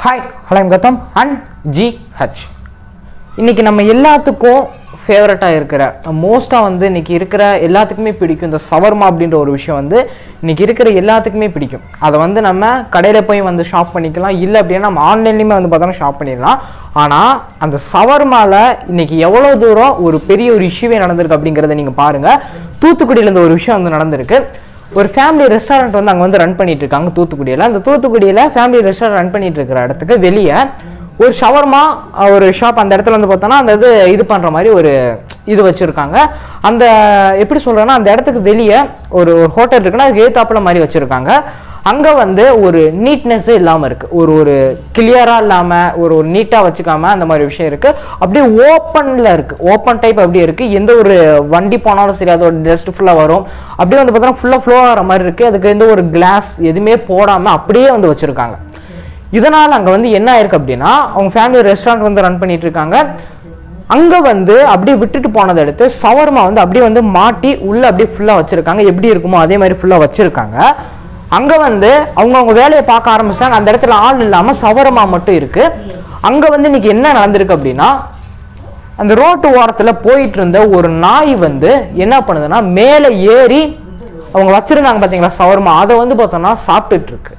Hi, I'm Gautam and GH. இன்னைக்கு நம்ம எல்லாத்துக்கும் ஃபேவரட்டா இருக்கிற மோஸ்டா வந்து இன்னைக்கு இருக்கிற எல்லாத்துக்குமே பிடிக்கும் இந்த ஷவர்மா அப்படிங்கற ஒரு விஷயம் வந்து இன்னைக்கு இருக்கிற எல்லாத்துக்குமே பிடிக்கும். அத வந்து நம்ம கடையில போய் வந்து ஷாப் பண்ணிக்கலாம் இல்ல அப்படினா நம்ம ஆன்லைன்லயே வந்து பார்த்தா ஷாப் பண்ணிடலாம். ஆனா அந்த ஷவர்மால இன்னைக்கு எவ்வளவு தூரம் ஒரு பெரிய ஒரு இஷ்யூவே நடந்திருக்கு அப்படிங்கறதை நீங்க பாருங்க. தூத்துக்குடியில இந்த ஒரு விஷயம் வந்து நடந்திருக்கு. ஒரு ஃபேமிலி ரெஸ்டாரண்ட் வந்து அங்க வந்து ரன் பண்ணிட்டு இருக்காங்க தூத்துக்குடியில. அந்த தூத்துக்குடியில ஃபேமிலி ரெஸ்டாரண்ட் ரன் பண்ணிட்டு இருக்கிற இடத்துக்கு வெளியே ஒரு ஷவர்மா ஒரு ஷாப் அந்த இடத்துல வந்து பார்த்தோன்னா அந்த இது பண்ற மாதிரி ஒரு இது வச்சிருக்காங்க. அந்த எப்படி சொல்றேன்னா அந்த இடத்துக்கு வெளியே ஒரு ஹோட்டல் இருக்குன்னா அதுக்கு ஏத்தாப்புல மாதிரி வச்சிருக்காங்க. அங்க வந்து ஒரு நீட்னஸ் இல்லாம இருக்கு, ஒரு கிளியரா இல்லாம ஒரு நீட்டா வச்சுக்காம அந்த மாதிரி விஷயம் இருக்கு. அப்படியே ஓப்பன்ல இருக்கு, ஓப்பன் டைப் அப்படியே இருக்கு. எந்த ஒரு வண்டி போனாலும் சரி அதோட டஸ்ட் ஃபுல்லா வரும். அப்படியே வந்து பார்த்தோன்னா ஃபுல்லா ஃப்ளோ ஆகிற மாதிரி இருக்கு. அதுக்கு எந்த ஒரு கிளாஸ் எதுவுமே போடாம அப்படியே வந்து வச்சிருக்காங்க. இதனால அங்க வந்து என்ன ஆயிருக்கு அப்படின்னா அவங்க ஃபேமிலி ரெஸ்டாரண்ட் வந்து ரன் பண்ணிட்டு இருக்காங்க. அங்க வந்து அப்படியே விட்டுட்டு போனதை எடுத்து ஷவர்மா வந்து அப்படியே வந்து மாட்டி உள்ள அப்படியே ஃபுல்லா வச்சிருக்காங்க. எப்படி இருக்குமோ அதே மாதிரி ஃபுல்லா வச்சிருக்காங்க. அங்க வந்து அவங்க வேலையை பார்க்க ஆரம்பிச்சாங்க. அந்த இடத்துல ஆள் இல்லாம ஷவர்மா மட்டும் இருக்கு. அங்க வந்து இன்னைக்கு என்ன நடந்திருக்கு அப்படின்னா அந்த ரோட்டு ஓரத்துல போயிட்டு இருந்த ஒரு நாய் வந்து என்ன பண்ணுதுன்னா மேல ஏறி அவங்க வச்சிருந்தாங்க பாத்தீங்களா ஷவர்மா, அதை வந்து பார்த்தோம்னா சாப்பிட்டுட்டு இருக்கு.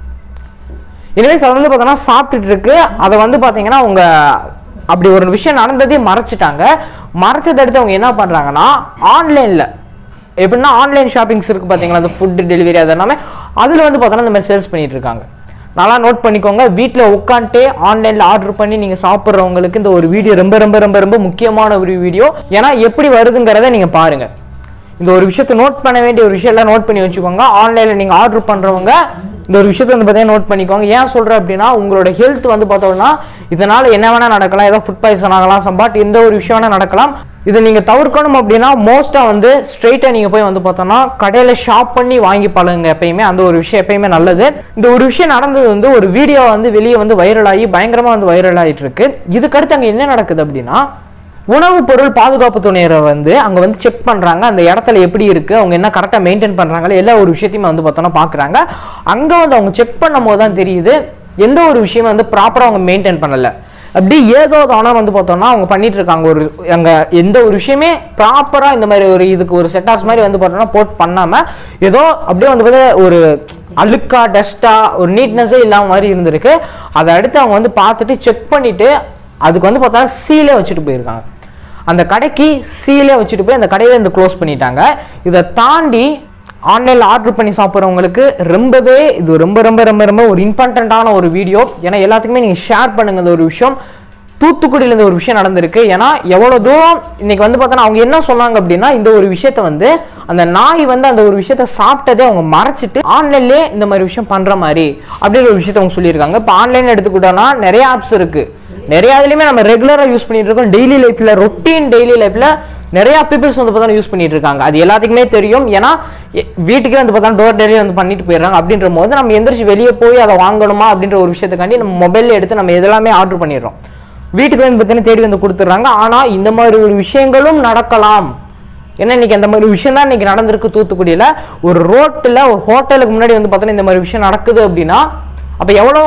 எனவே அதை வந்து பார்த்தோம்னா சாப்பிட்டுட்டு இருக்கு. அதை வந்து பாத்தீங்கன்னா அவங்க அப்படி ஒரு விஷயம் நடந்ததே மறைச்சிட்டாங்க. மறைச்சதை எடுத்து அவங்க என்ன பண்றாங்கன்னா ஆன்லைன்ல எப்படின்னா ஆன்லைன் ஷாப்பிங்ஸ் இருக்கு பாத்தீங்களா, அந்த ஃபுட் டெலிவரி அது எல்லாமே அதுல வந்து பார்த்தோன்னா இந்த மாதிரி சேல்ஸ் பண்ணிட்டு இருக்காங்க. நல்லா நோட் பண்ணிக்கோங்க. வீட்டில் உட்காந்துட்டே ஆன்லைன்ல ஆர்டர் பண்ணி நீங்க சாப்பிட்றவங்களுக்கு இந்த ஒரு வீடியோ ரொம்ப ரொம்ப ரொம்ப ரொம்ப முக்கியமான ஒரு வீடியோ. ஏன்னா எப்படி வருதுங்கிறத நீங்க பாருங்க. இந்த ஒரு விஷயத்தை நோட் பண்ண வேண்டிய ஒரு விஷயம் எல்லாம் நோட் பண்ணி வச்சுக்கோங்க. ஆன்லைன்ல நீங்க ஆர்டர் பண்றவங்க இந்த ஒரு விஷயத்தை வந்து பார்த்தீங்கன்னா நோட் பண்ணிக்கோங்க. ஏன் சொல்றேன் அப்படின்னா உங்களோட ஹெல்த் வந்து பார்த்தோம்னா இதனால என்ன வேணா நடக்கலாம், ஏதோ ஃபுட் பாய்சன் ஆகலாம், சம்பாட் எந்த ஒரு விஷயம் வேணா நடக்கலாம். இதை நீங்க தவிர்க்கணும் அப்படின்னா மோஸ்டா வந்து ஸ்ட்ரெயிட்டா நீங்க போய் வந்து பார்த்தோம்னா கடையில ஷாப் பண்ணி வாங்கி பழகுங்க எப்பயுமே. அந்த ஒரு விஷயம் எப்பயுமே நல்லது. இந்த ஒரு விஷயம் நடந்தது வந்து ஒரு வீடியோ வந்து வெளியே வந்து வைரல் ஆகி பயங்கரமா வந்து வைரல் ஆகிட்டு இருக்கு. இதுக்கடுத்து அங்க என்ன நடக்குது அப்படின்னா உணவு பொருள் பாதுகாப்பு துணையரை வந்து அங்க வந்து செக் பண்றாங்க. அந்த இடத்துல எப்படி இருக்கு, அவங்க என்ன கரெக்டா மெயின்டைன் பண்றாங்களா எல்லா ஒரு விஷயத்தையுமே வந்து பார்த்தோம்னா பாக்குறாங்க. அங்க வந்து அவங்க செக் பண்ணும் போது தான் தெரியுது எந்த ஒரு விஷயமே வந்து ப்ராப்பரா அவங்க மெயின்டைன் பண்ணல. அப்படி ஏதோ தானே வந்து பார்த்தோம்னா அவங்க பண்ணிட்டு இருக்காங்க. ஒரு அங்க எந்த ஒரு விஷயமே ப்ராப்பரா இந்த மாதிரி ஒரு இதுக்கு ஒரு செட்டாஸ் மாதிரி வந்து பார்த்தோம்னா போட் பண்ணாம ஏதோ அப்படியே வந்து ஒரு அழுக்கா டஸ்டா ஒரு நீட்னஸே இல்லாம மாதிரி இருந்திருக்கு. அதை அடுத்து அவங்க வந்து பார்த்துட்டு செக் பண்ணிட்டு அதுக்கு வந்து பார்த்தா சீலே வச்சுட்டு போயிருக்காங்க. அந்த கடைக்கு சீலே வச்சுட்டு போய் அந்த கடையில இருந்து க்ளோஸ் பண்ணிட்டாங்க. இதை தாண்டி ஆன்லைன்ல ஆர்டர் பண்ணி சாப்பிட்றவங்களுக்கு ரொம்பவே இது ரொம்ப ரொம்ப ரொம்ப ரொம்ப ஒரு இம்பார்ட்டன்டான ஒரு வீடியோ. ஏன்னா எல்லாத்துக்குமே நீங்க ஷேர் பண்ணுங்க. இந்த ஒரு விஷயம் தூத்துக்குடியில இந்த ஒரு விஷயம் நடந்திருக்கு. ஏன்னா எவ்வளவு தூரம் இன்னைக்கு வந்து பார்த்தோன்னா அவங்க என்ன சொன்னாங்க அப்படின்னா இந்த ஒரு விஷயத்த வந்து அந்த நாய் வந்து அந்த ஒரு விஷயத்த சாப்பிட்டதே அவங்க மறைச்சிட்டு ஆன்லைன்லேயே இந்த மாதிரி விஷயம் பண்ற மாதிரி அப்படின்ற ஒரு விஷயத்த அவங்க சொல்லியிருக்காங்க. இப்போ ஆன்லைன் எடுத்துக்கிட்டோம்னா நிறைய ஆப்ஸ் இருக்கு. நிறைய இதுலயுமே நம்ம ரெகுலரா யூஸ் பண்ணிட்டு இருக்கோம். டெய்லி லைஃப்ல ரொட்டீன் டெய்லி லைஃப்ல நிறைய பீப்புள்ஸ் வந்து பார்த்தா யூஸ் பண்ணிட்டு இருக்காங்க. அது எல்லாத்துக்குமே தெரியும். ஏன்னா வீட்டுக்கே வந்து பார்த்தா டோர் டெலிவரி வந்து பண்ணிட்டு போயிடுறாங்க. அப்படின்ற போது நம்ம எந்திரிச்சு வெளியே போய் அதை வாங்கணுமா அப்படின்ற ஒரு விஷயத்துக்காண்டி நம்ம மொபைல்ல எடுத்து நம்ம இதெல்லாமே ஆர்டர் பண்ணிடுறோம். வீட்டுக்கு வந்து பார்த்தீங்கன்னா தேடி வந்து கொடுத்துட்றாங்க. ஆனா இந்த மாதிரி ஒரு விஷயங்களும் நடக்கலாம். ஏன்னா இன்னைக்கு அந்த மாதிரி விஷயம் தான் இன்னைக்கு நடந்திருக்கு தூத்துக்குடியில. ஒரு ரோட்டில் ஒரு ஹோட்டலுக்கு முன்னாடி வந்து பார்த்தோன்னா இந்த மாதிரி விஷயம் நடக்குது அப்படின்னா அப்போ எவ்வளோ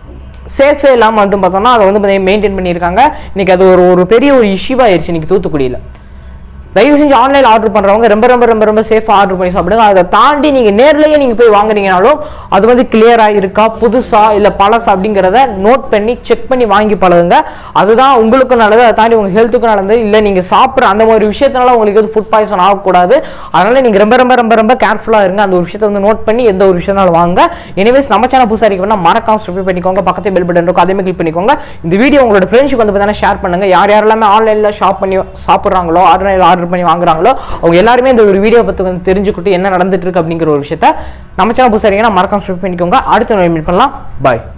சேஃபே இல்லாமல் வந்து பார்த்தோம்னா அதை வந்து மெயின்டைன் பண்ணியிருக்காங்க. இன்னைக்கு அது ஒரு பெரிய ஒரு இஷ்யூ ஆயிடுச்சு இன்னைக்கு தூத்துக்குடியில். தயவு செஞ்சு ஆன்லைன் ஆர்டர் பண்றவங்க ரொம்ப ரொம்ப ரொம்ப ரொம்ப சேஃபா ஆர்டர் பண்ணி சாப்பிடுங்க. அதை தாண்டி நீங்க நேர்லயே நீங்க போய் வாங்குறீங்கனாலும் அது வந்து கிளியரா இருக்கா புதுசா இல்ல பழசா அப்படிங்கிறத நோட் பண்ணி செக் பண்ணி வாங்கி பழகுங்க. அதுதான் உங்களுக்கு நல்லது. அதை தாண்டி உங்க ஹெல்த்துக்கும் நல்லது. இல்ல நீங்க சாப்பிட்ற அந்த மாதிரி விஷயத்தினால உங்களுக்கு எது ஃபுட் பாய்சன் ஆகக்கூடாது. அதனால நீங்க ரொம்ப ரொம்ப ரொம்ப ரொம்ப கேர்ஃபுல்லா இருங்க. அந்த ஒரு விஷயத்தை வந்து நோட் பண்ணி எந்த ஒரு விஷயத்தாலும் வாங்க. எனிவேஸ் நம்ம சேனல் புதுசா இருக்கணும்னா மறக்காம சப்ஸ்கிரைப் பண்ணிக்கோங்க. பக்கத்துல பெல் பட்டன் இருக்கும், அதே கிளிக் பண்ணிக்கோங்க. இந்த வீடியோ உங்களோட ஃப்ரெண்ட்ஸ்க்கு வந்து பார்த்தீங்கன்னா ஷேர் பண்ணுங்க. யார் யாரெல்லாம் ஆன்லைன்ல ஷாப் பண்ணி சாப்பிட்றாங்களோ ஆன்லைன்ல ஆர்டர் பண்ணி வாங்குறாங்களோ அவங்க எல்லாருமே இந்த ஒரு வீடியோ பத்தி வந்து தெரிஞ்சுக்கிட்டு என்ன நடந்துட்டு இருக்கு அப்படிங்கிற ஒரு விஷயத்த நம்ம சேனல் புதுசா இருக்கீங்கன்னா மறக்காம சப்ஸ்கிரைப் பண்ணிக்கோங்க. அடுத்த மீட் பண்ணலாம். பாய்.